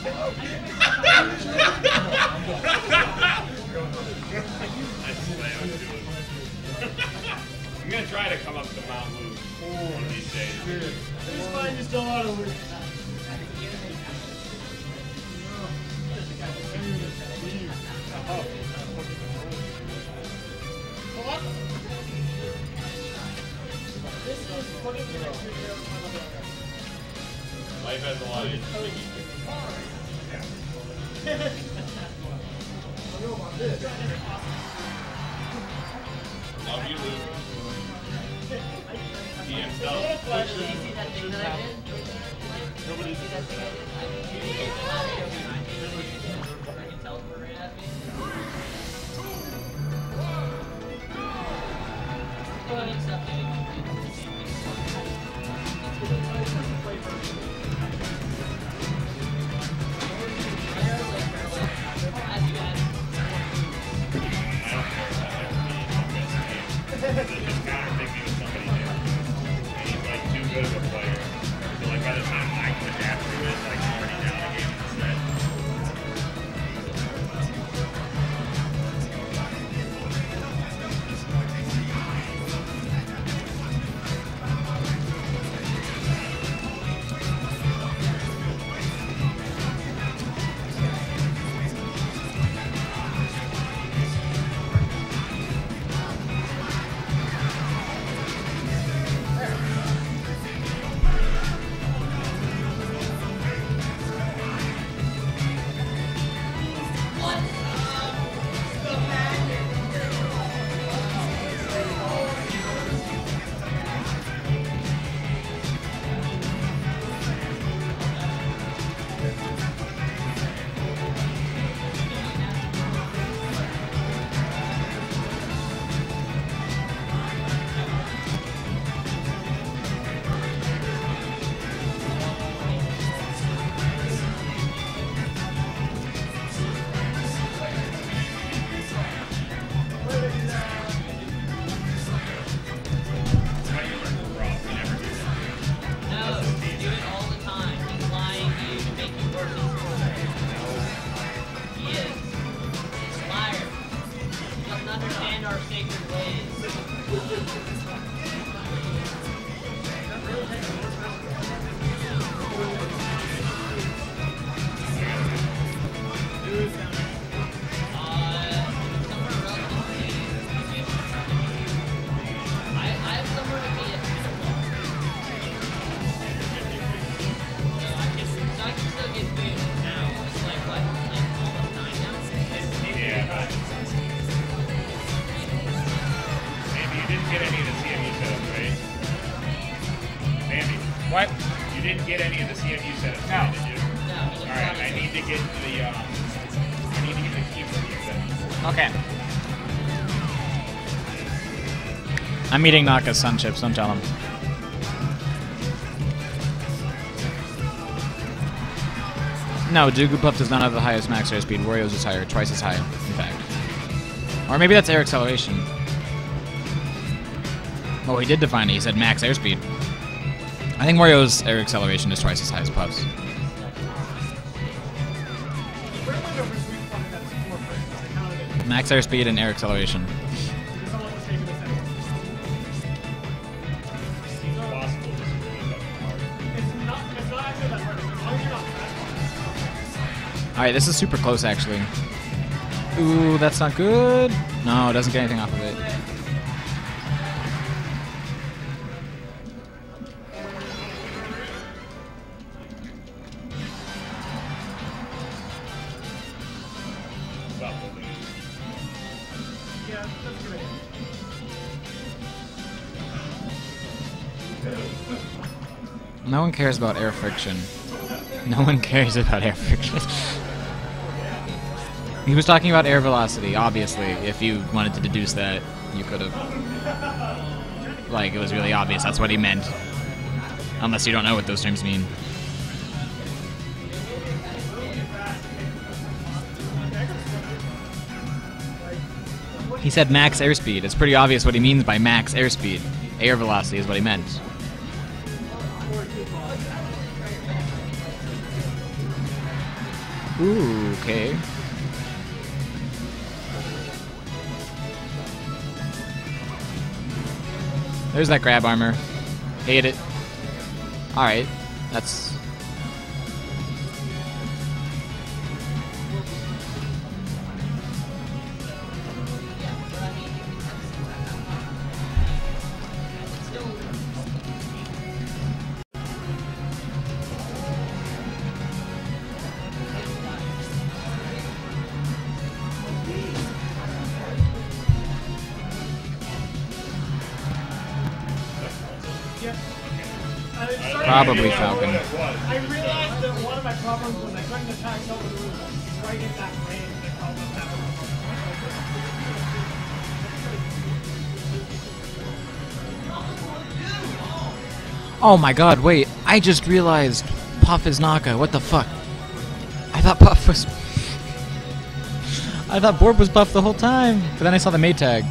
I'm gonna try to come up to Mount Luke one of these days. It's fine, you still want to lose. Life has a lot of interesting Love you, Luke. DM stuff. Did you see that thing that I did? Nobody's See that thing I did? Freaking teleport right at me. Go ahead and stop doing Just counter-pick me with somebody new. And he's like too good of a player. So like by the time I can adapt to it, like I'm already down the game instead. What? You didn't get any of the CMU setup, No. did you? No. Alright, I need to get the keyboard setup. Okay. I'm eating Naka's sun chips, don't tell him. No, Jigglypuff does not have the highest max air speed. Wario's is higher, twice as high, in fact. Or maybe that's air acceleration. Oh, he did define it. He said max airspeed. I think Wario's air acceleration is twice as high as Puff's. Max airspeed and air acceleration. Alright, this is super close actually. Ooh, that's not good. No, it doesn't get anything off of it. No one cares about air friction. No one cares about air friction. He was talking about air velocity, obviously. If you wanted to deduce that, you could have. Like, it was really obvious. That's what he meant. Unless you don't know what those terms mean. He said max airspeed. It's pretty obvious what he means by max airspeed. Air velocity is what he meant. Ooh, okay. There's that grab armor. Hate it. Alright. That's... Probably Falcon. I realized that one of my problems was I couldn't attack someone who was right in that range that called them that. Oh my god, wait. I just realized Puff is Naka. What the fuck? I thought Puff was... I thought Borb was Puff the whole time. But then I saw the mate tag.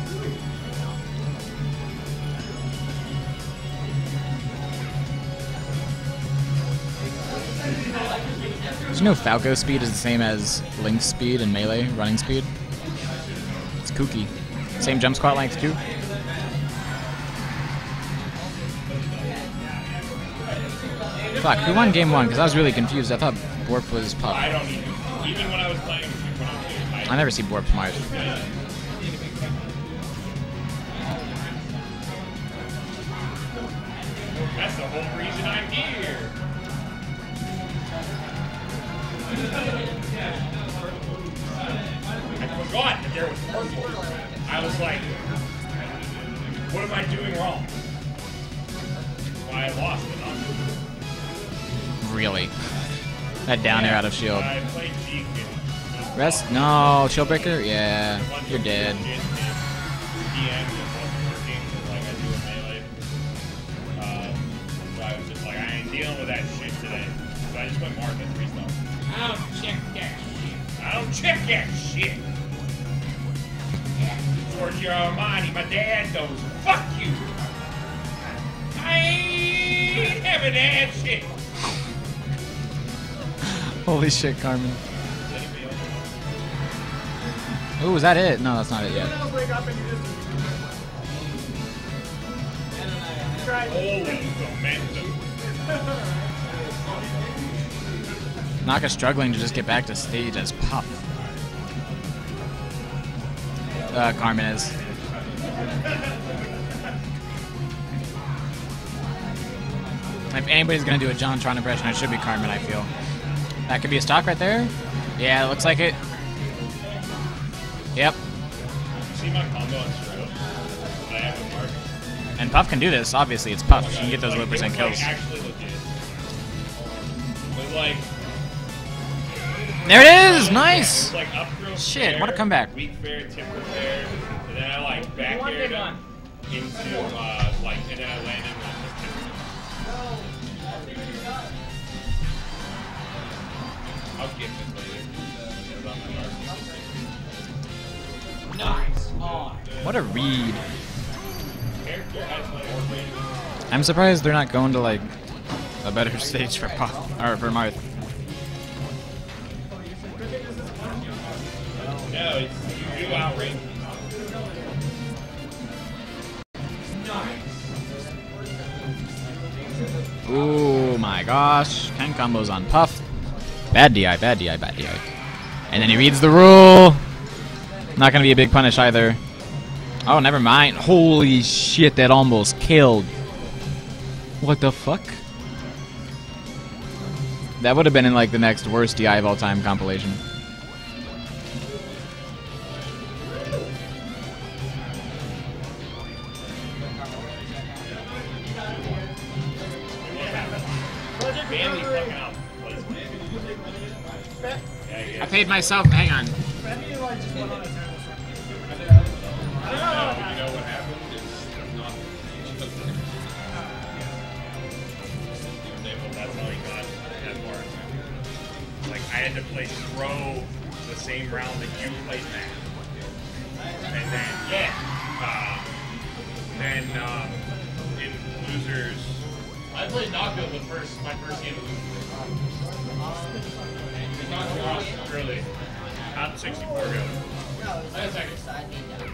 Did you know Falco speed is the same as Link's speed in Melee, running speed? It's kooky. Same jump squat length too. Fuck, who won game one? Because I was really confused. I thought Borp was Puff. I don't even when I was playing with you, I never see Borp smart. That's the whole reason I'm here. I forgot that there was purple. I was like, what am I doing wrong? Why I lost it, huh? Really? That down air out of shield. I played Deacon. Rest? No. Shield breaker? Yeah. You're dead. So I was just like, I ain't dealing with that shit today. So I just went Mark at 3 stars. I don't check that shit. I don't check that shit. Giorgio Armani, my dad goes, fuck you. I ain't having that shit. Holy shit, Carmen. Ooh, is that it? No, that's not it yet. Holy momentum. Naka struggling to just get back to stage as Puff. Carmen is. If anybody's gonna do a JonTron impression, it should be Carmen, I feel. That could be a stock right there. Yeah, it looks like it. Yep. See my combo on Zero? I have with Mark. And Puff can do this, obviously. It's Puff. She can get those low percent kills. Actually legit. But like... There it is! Nice! It was like up throw Shit, fair, what a comeback. Weak fair, tipper fair, and then I like back aired him into like, and then I landed with his tipper. I'll get this later. It was on my Nice! What a read. Character has more rating. I'm surprised they're not going to, like, a better stage for Puff, or for Marth. No, it's you outrange. Ooh, my gosh. 10 combos on Puff. Bad DI, bad DI, bad DI. And then he reads the rule. Not going to be a big punish either. Oh, never mind. Holy shit, that almost killed. What the fuck? That would have been in, like, the next worst DI of all time compilation. I paid myself. Hang on. I had to play throw the same round that you played that. And then, in losers, I played knockout with my first game of losers. Curly. Not 64 go. No, it's like side me down.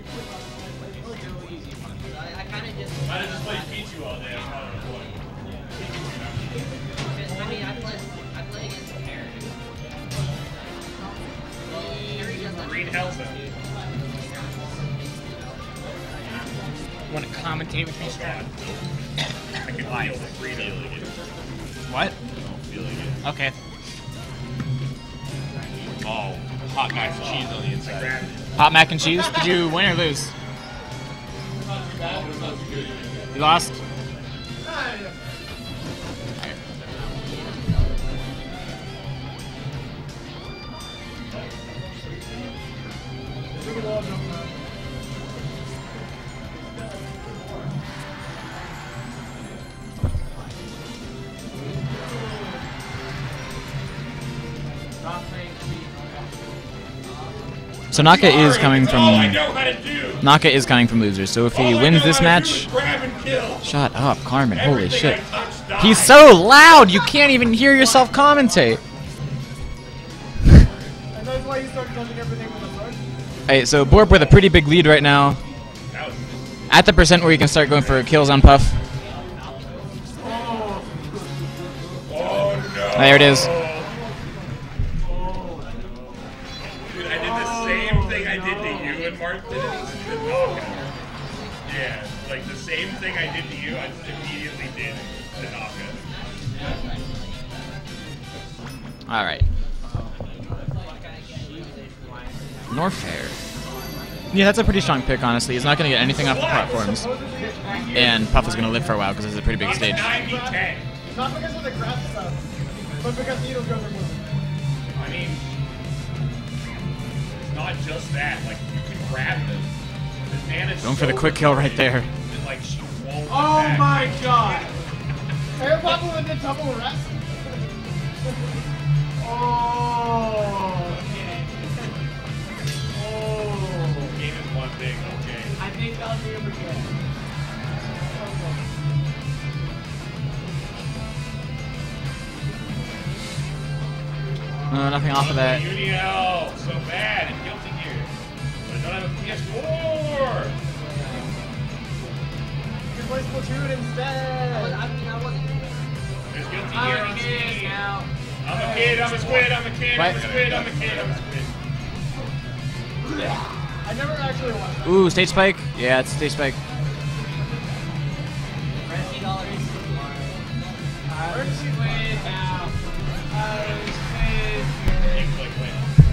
I kind of just. I just played Pichu all day. I'm not on the point. I mean, I play against Harry. Harry doesn't. Green Hellson. Want to commentate with me, Scott? I can feel the freedom. What? Feeling it. Okay. Oh, hot mac and cheese on the inside. Hot mac and cheese. Did you win or lose? You lost. So Naka is coming from Naka is coming from losers. So if he wins this match, shut up, Carmen. Holy shit, he's so loud you can't even hear yourself commentate. And that's why you start touching everything with a sword. Hey, so Borp with a pretty big lead right now. At the percent where you can start going for kills on Puff. There it is. Dude, I did the same thing I did to you and Mark did it to Naka. Yeah, like the same thing I did to you, I just immediately did to Naka. Alright. Norfair. Yeah, that's a pretty strong pick, honestly. He's not going to get anything off the platforms. And Puff is going to live for a while because it's a pretty big stage. 90-10. Not because of the grab stuff, but because needle guns are moving. I mean, it's not just that. Like, you can grab them. This Nana's Going for the so quick kill right resilient there. that, like, she won't Oh attack. my god! Air bubble and the double rest? Oh, okay. Oh. Game is one big, okay. I think that'll be a good game. Nothing off of that. Uniel, so bad and Guilty Gear. But I don't have a PS4. You can play Splatoon instead. I mean, I wasn't. There's Guilty Gear I'm on a kid Steam. now. I'm a kid, I'm a squid, I'm a kid, I'm a What? squid, I'm a kid, I'm a squid. I never actually watched that. Ooh, stage spike? Yeah, it's stage spike. $50 I'm squid now. I'm squid. Click, click, click.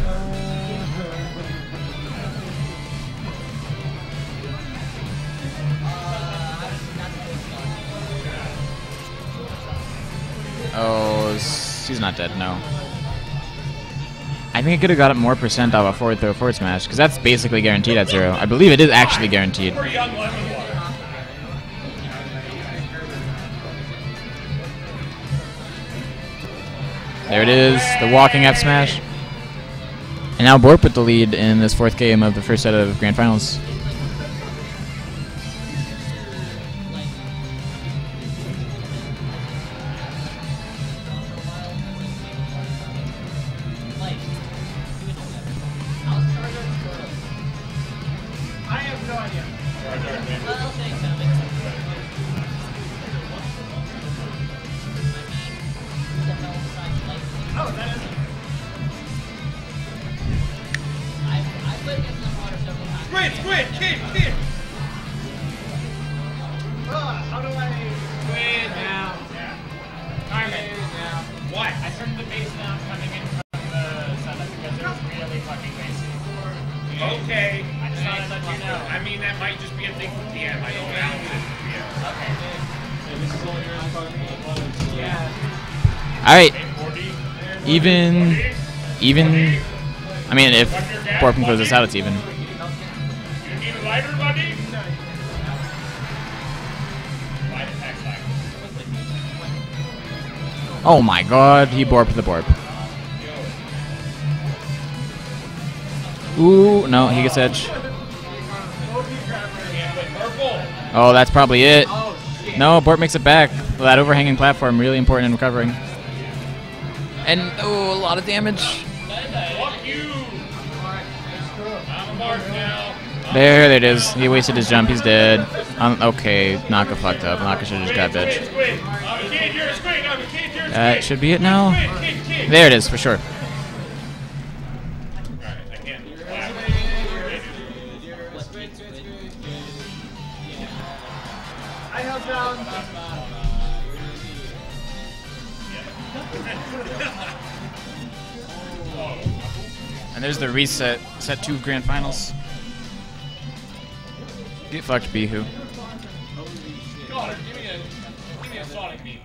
Oh, he's not dead, no. I think I could have got it more percent off a forward throw forward smash, because that's basically guaranteed at 0. I believe it is actually guaranteed. We're young lemon water. There it is, the walking F smash. And now Borp with the lead in this 4th game of the first set of Grand Finals. I have no idea. I'll take something. Oh, that is. I played against them water several times. Squid, kid. How do I? Wait now. Carmen. now. What? I turned the bass down coming in from the setup because it was really fucking bassy. Okay. I just thought I'd let you know. I mean, that might just be a thing with DM. I don't balance it with DM. Okay. This is all yours, Carmen. Yeah. Alright, 40. even. I mean, if Borp can close this out, it's even. You need a lighter, buddy? Light attack cycle. Oh my god, he Borped the Borp. Ooh, no, he gets edge. Can't play purple. Oh, that's probably it. Oh shit. No, Borp makes it back. That overhanging platform, really important in recovering. And, oh, a lot of damage. Mark now. There it is. He wasted his jump. He's dead. Okay, Naka fucked up. Naka should have just got bitch. That should be it now. There it is, for sure. I held down. And there's the reset. Set 2 grand finals. Get fucked, Bihu. God, give me a Sonic beam.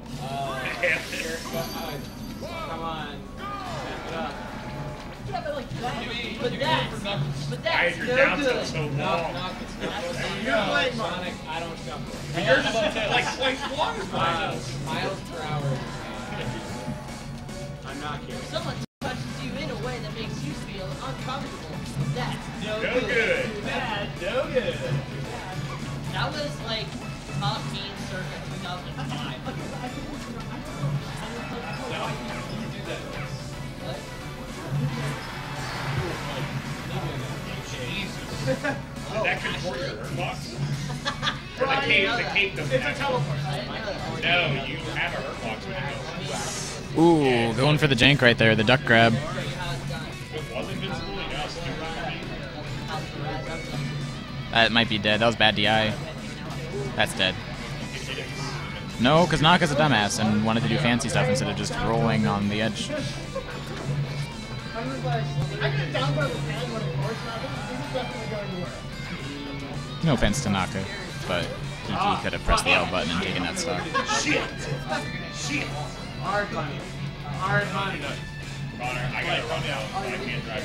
Come on. Back it up. But that's Your no down good. tilt's so long. You're playing Sonic, I don't shuffle. Yours is like twice as long as mine. Miles per hour. I'm not kidding. Someone touches you in a way that makes you feel uncomfortable. That's no No good. good. bad, no good. That was like top team circa 2005. Did that control your hurtbox? Or the cape doesn't It's a have teleport. No, you have a hurtbox when you Ooh, going for the jank right there. The duck grab. go. It was invincible, you got stupid. That might be dead. That was bad DI. That's dead. No, because Naka's a dumbass and wanted to do fancy stuff instead of just rolling on the edge. I was like, I get down by the hand when it works now. This is definitely going to work. No offense to Naka, but he could have pressed the L button and taken that stock. Shit! Shit! Hard money. Hard money. Connor, I gotta run out. I can't drive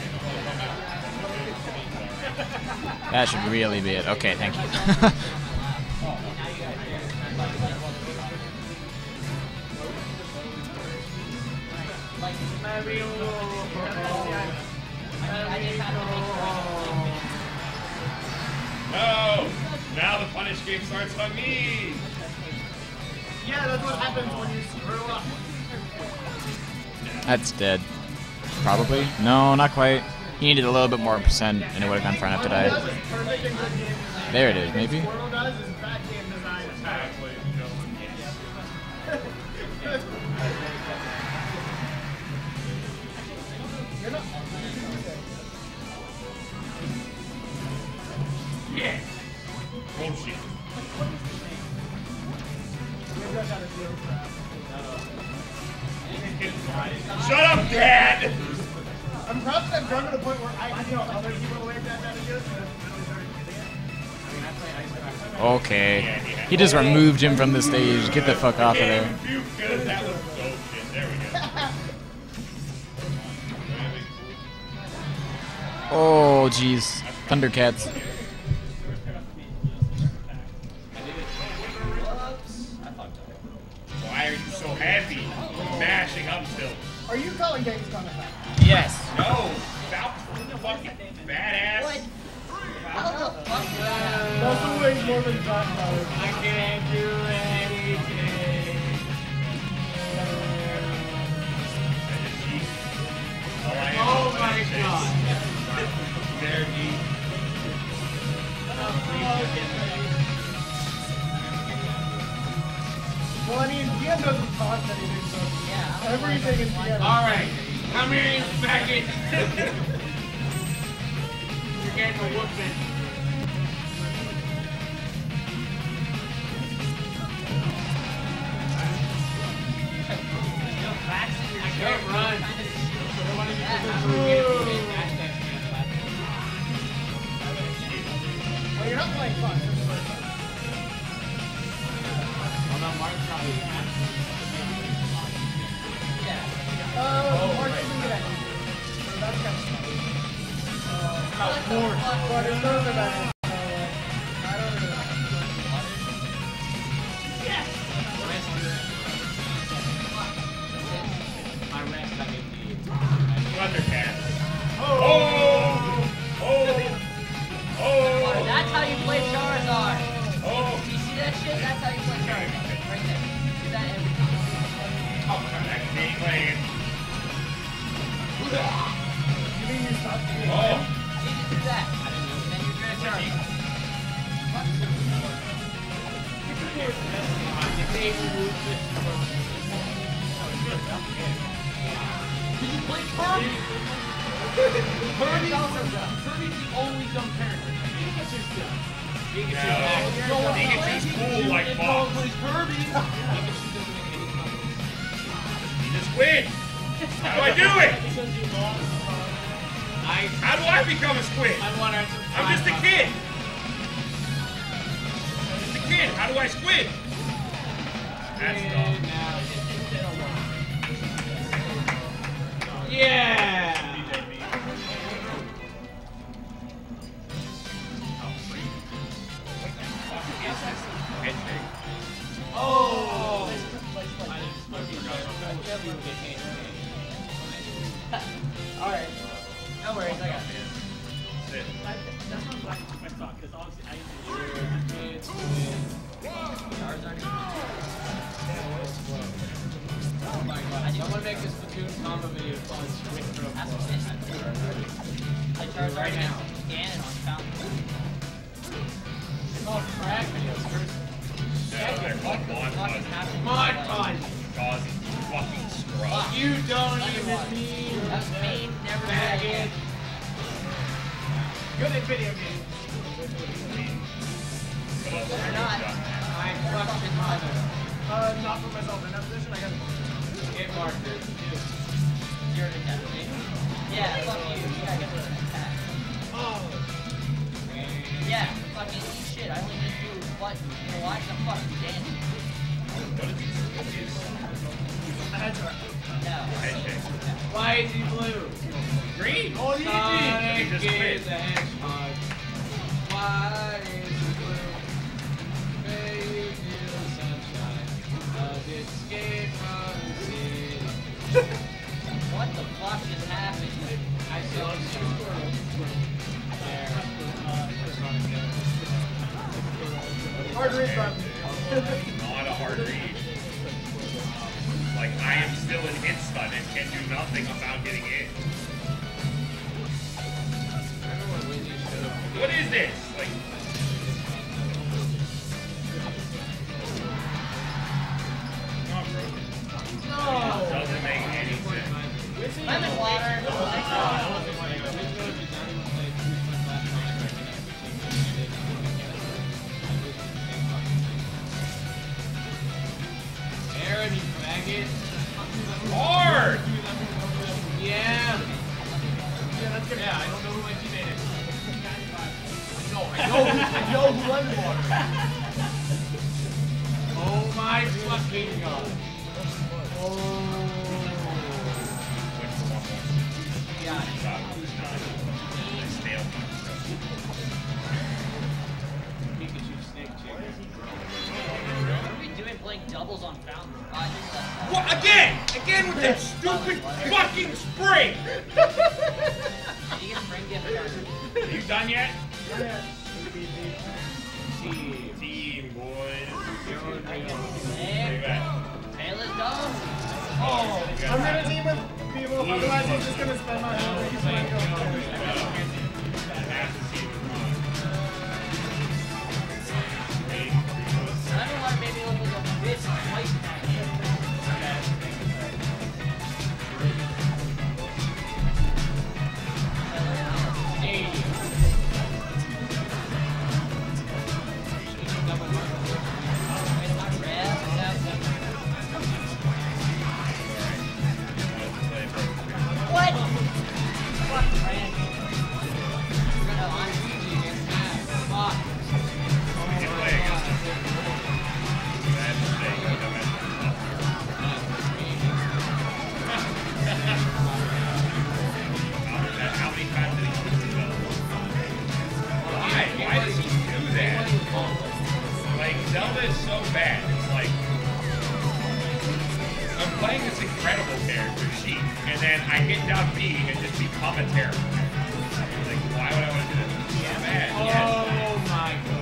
you. That should really be it. Okay, thank you. No! Now the punish game starts on me! Yeah, that's what happens when you screw up. That's dead. Probably. No, not quite. He needed a little bit more percent and it would have gone far enough to die. Perfect and good game design. There it is, maybe? Portal does is bad game design attack. You're not. Yeah! Bullshit. You're just out of field crap. Shut up, Dad! I'm proud that I've grown to the point where I can tell other people where that is good, and it's really starting to get it. Okay. He just removed him from the stage. Get the fuck off of there. You good? That was dope shit. There we go. Oh, jeez. Thundercats. Why are you so happy? Mashing up still. Are you calling games coming back? Yes. No! Stop fucking badass. What? How the fuck did that happen? That's way more than John Mode. I can't do anything. Oh my god. There he. Well, I mean, Dia doesn't cost anything, so Yeah. everything is Dia. Alright. Come here, you faggot. You're getting a whooping. I can't run. Well, you're not playing fun. This is very fun. Mark isn't good at it. So that's kind of fun. But it's not the bad. I don't really know. Thundercat. Oh! That's how you play Charizard. Oh! Do you see that shit? That's how you play Charizard. Right there. Do that every time. That game lane. You mean you stopped the game? Oh! You need to do that. Then you're gonna charge. Did you play Kirby? Kirby's the only dumb character. Pikachu's dumb. Pikachu's cool like Fox. Kirby. He just win. How do I do it? How do I become a squid? I'm just a kid. Just a kid. How do I squid? That's dumb. Yeah. Oh. Alright. No worries, I got this. That's it. That's not my thought, because obviously I Oh my god. I want to make this Splatoon combo video fun. I charge right now. Ganon on fountain. Oh, crap videos first. Yeah, they're called Mod Puns. Mod Puns. Cause fucking scrub. You don't even mean That's mean, never faggot. good at video games. They're not. My fucking mother. Not for myself in that position. I got Get marker. You're an attack. Yeah, fuck you. You gotta get rid of an attack. Yeah, fucking eat shit. I only need to do what? You know why? 'Cause I'm fucking dancing. What is this? a head start. No. Why is he blue? Green. Oh, the Sonic just is quit. a hedgehog. Why is he blue? Baby, feel the sunshine. Does it escape from the city? What the fuck just happened? I saw him there. Hard read button. Not a hard read. Like, I am still in hit stun and can do nothing about getting in. What is this? Like, not broken. No. Doesn't make any sense. Lemon water. Aaron, you faggot. Hard! Yeah. Yeah, that's good. Yeah, I don't know who my teammate is. I know who lemon water. Oh my fucking god. Yeah. Pikachu snake chicken. What are we doing playing doubles on fountain? What? Again! Again with that stupid fucking spring! You get spring gift card. Are you done yet? Yeah. Team, boys. Hey, Look at Tail is done. I'm gonna team with people, otherwise I'm just gonna spend my whole week playing that. Half the team is gone. I don't want to maybe look like a bitch twice now. What? Fuck, Brand. We're gonna on Luigi against Matt. Fuck. We can play against them. Bad mistake. How many times did he put himself? Why? Why does he do that? Like, Zelda is so bad. It's like, I'm playing this incredible character, Sheik, and then I hit down B and just become a terrible character. Like, why would I want to do this? It's so bad. Oh my god.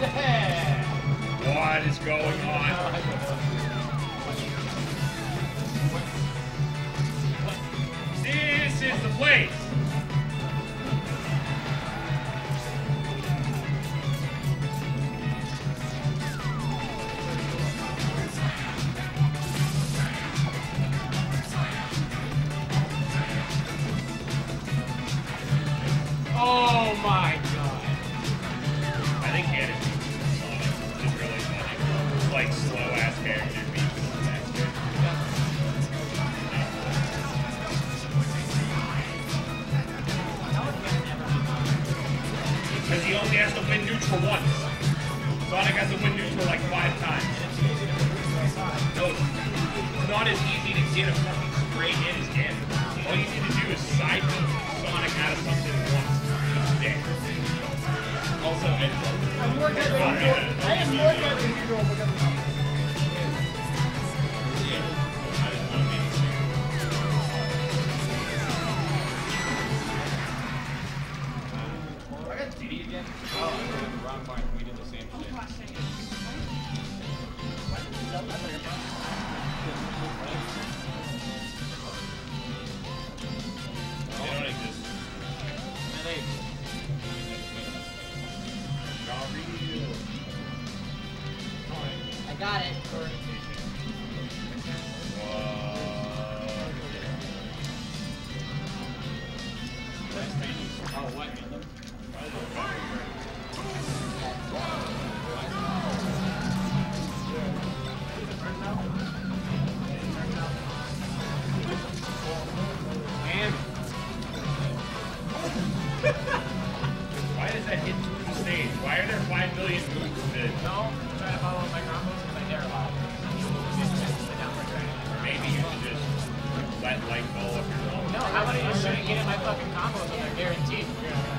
What is going on? This is the place. Oh my god. I think Ganon is really funny. Like slow ass character beats the master. Because he only has to win neutral once. Sonic has to win neutral like 5 times. No, it's not as easy to get a fucking straight hit as Ganon. All you need to do is side beat Sonic out of something once. Yeah. Also, I'm more good than usual. I am more good than usual because of that. I got Diddy again? Oh, wrong part. We did the same shit. they don't exist. I got it. Oh, what? Why does that hit through the stage? Why are there 5 million moves that No, I'm trying to follow my combos because I dare a lot. maybe you should just let light fall up your own? No, how about you just shouldn't get in my fucking combos when they're guaranteed?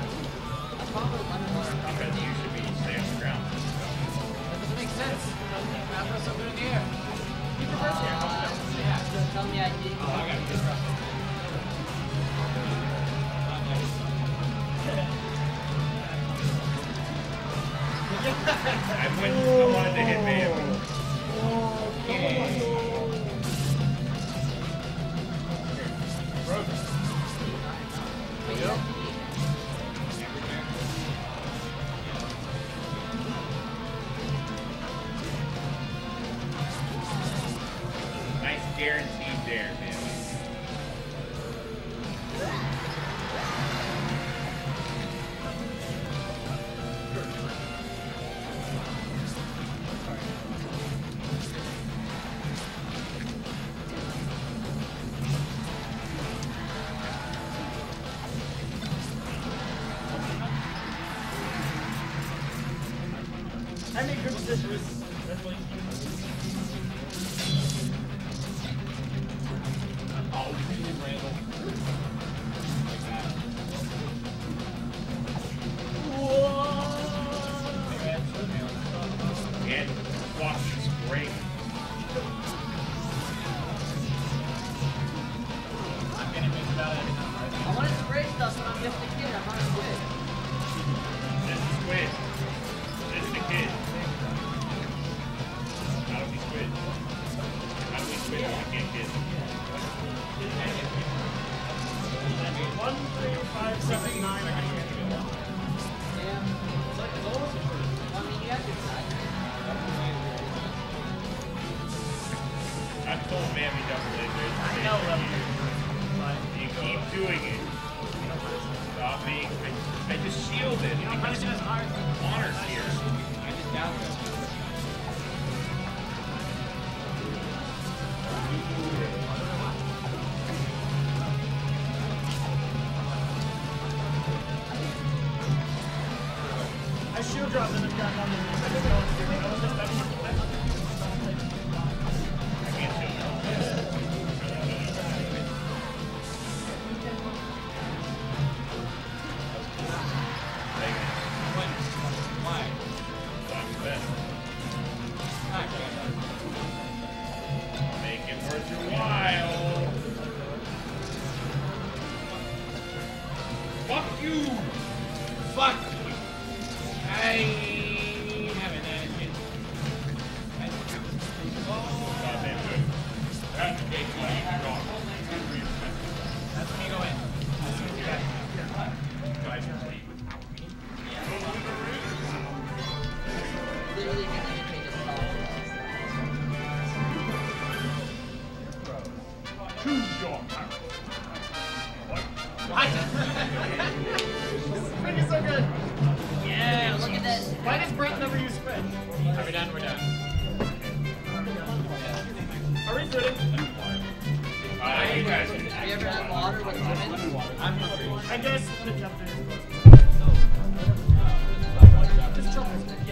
Because you should be staying on the ground. That doesn't make sense. I'm not so good in the air. Keep reversing. Yeah. Tell me I did. Oh, I got it. I wanted to hit Bam. Nice guaranteed there, man. I make good decisions. Oh, Randall. Like that. And Flossy's great. I'm getting mixed about it. I want to spray stuff when I'm just a kid. I'm not a kid. This is Squid. This is the kid. How do we Squid? How do we Squid when we can't kid? 1, 3, 5, 7, 9. I can't get it. Yeah. I mean, you have to decide. I've told Mammy Double A there's I know them. But you keep doing it. Stop being. I just shielded. you know, punishment is hard. Honor's here. I just down I shield dropped and have gotten on the I just don't do it. I was just I can't shield Why? Make it worth your while. Fuck you! Fuck you! I really think I can take this call. Choose your power. What? Spring is so good. Yeah, look at this. Why does Brent never use Spring? Are we done? We're done. Are we good? You guys. Have you ever had water with lemon? I'm hungry. I guess the jump in. Just jump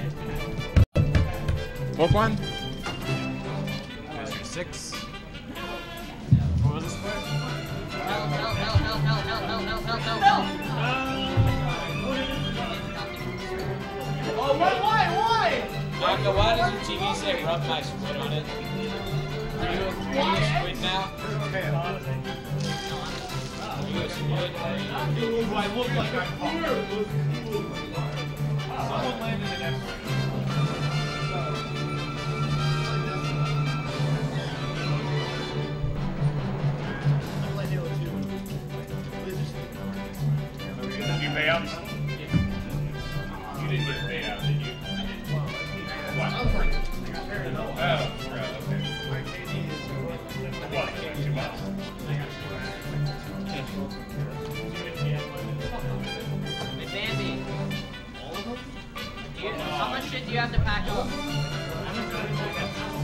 in. Book one. That's your 6. What was the score? Help, help, help, help, help, help, help, help, help, help, help. Oh, why? Naka, why does your TV say rub my squid on it? Are you a squid now? Are you a squid? Do I look like I'm hungry? Someone landed an X-ray. You pay out? You didn't get paid out, did you? What? Oh, right, okay. What? 2 months? Hey, Bambi. How much shit do you have to pack up?